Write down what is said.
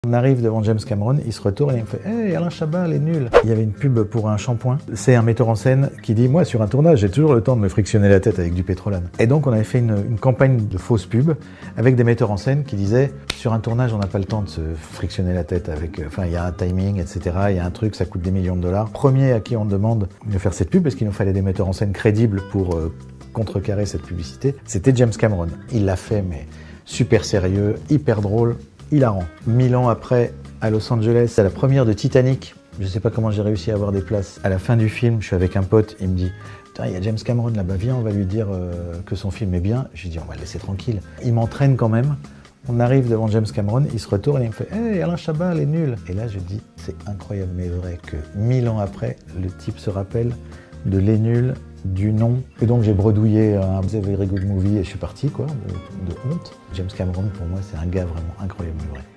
On arrive devant James Cameron, il se retourne et il me fait « Hey, Alain Chabat, elle est nulle !» Il y avait une pub pour un shampoing. C'est un metteur en scène qui dit « Moi, sur un tournage, j'ai toujours le temps de me frictionner la tête avec du pétrolane. » Et donc, on avait fait une campagne de fausses pubs avec des metteurs en scène qui disaient « Sur un tournage, on n'a pas le temps de se frictionner la tête avec... Enfin, il y a un timing, etc. Il y a un truc, ça coûte des millions de dollars. » Premier à qui on demande de faire cette pub, parce qu'il nous fallait des metteurs en scène crédibles pour contrecarrer cette publicité, c'était James Cameron. Il l'a fait, mais super sérieux, hyper drôle, hilarant. 1000 ans après, à Los Angeles, à la première de Titanic, je sais pas comment j'ai réussi à avoir des places. À la fin du film, je suis avec un pote, il me dit « Putain, il y a James Cameron là-bas, viens, on va lui dire que son film est bien. » Je lui dis « On va le laisser tranquille. » Il m'entraîne quand même. On arrive devant James Cameron, il se retourne et il me fait « Hey, Alain Chabat, elle est nulle !» Et là, je dis « C'est incroyable, mais vrai que 1000 ans après, le type se rappelle de Les Nuls, du nom. » Et donc, j'ai bredouillé un Very Good Movie et je suis parti, quoi, de honte. James Cameron, pour moi, c'est un gars vraiment incroyable, mais vrai.